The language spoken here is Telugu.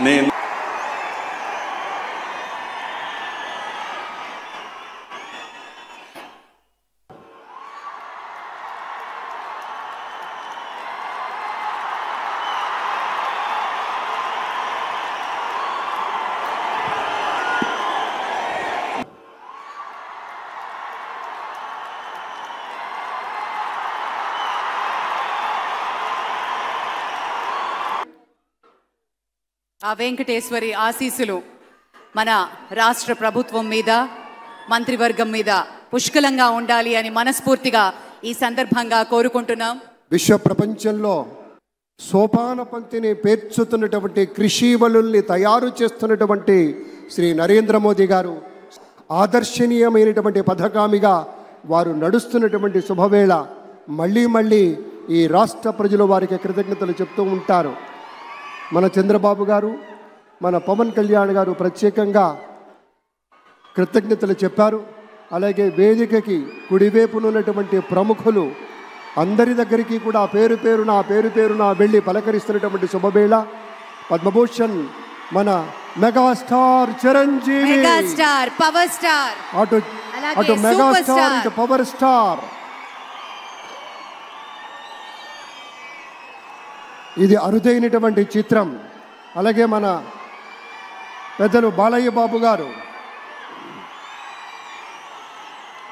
నేను ఆ వెంకటేశ్వరి ఆశీస్సులు మన రాష్ట్ర ప్రభుత్వం మీద మంత్రివర్గం మీద పుష్కలంగా ఉండాలి అని మనస్ఫూర్తిగా ఈ సందర్భంగా కోరుకుంటున్నాం. విశ్వ ప్రపంచంలో సోపాన పంక్తిని పేర్చుతున్నటువంటి కృషివలుల్ని తయారు చేస్తున్నటువంటి శ్రీ నరేంద్ర మోదీ గారు ఆదర్శనీయమైనటువంటి పథకామిగా వారు నడుస్తున్నటువంటి శుభవేళ మళ్ళీ మళ్ళీ ఈ రాష్ట్ర ప్రజలు వారికి కృతజ్ఞతలు చెప్తూ ఉంటారు. మన చంద్రబాబు గారు, మన పవన్ కళ్యాణ్ గారు ప్రత్యేకంగా కృతజ్ఞతలు చెప్పారు. అలాగే వేదికకి కుడివైపునున్నటువంటి ప్రముఖులు అందరి దగ్గరికి కూడా పేరు పేరున వెళ్ళి పలకరిస్తున్నటువంటి శుభవేళ పద్మభూషణ్ మన megastar Chiranjeevi, megastar power star, అటు మెగాస్టార్ ఇటు పవర్ స్టార్. ఇది అరుదైనటువంటి చిత్రం. అలాగే మన పెద్దలు బాలయ్య బాబు గారు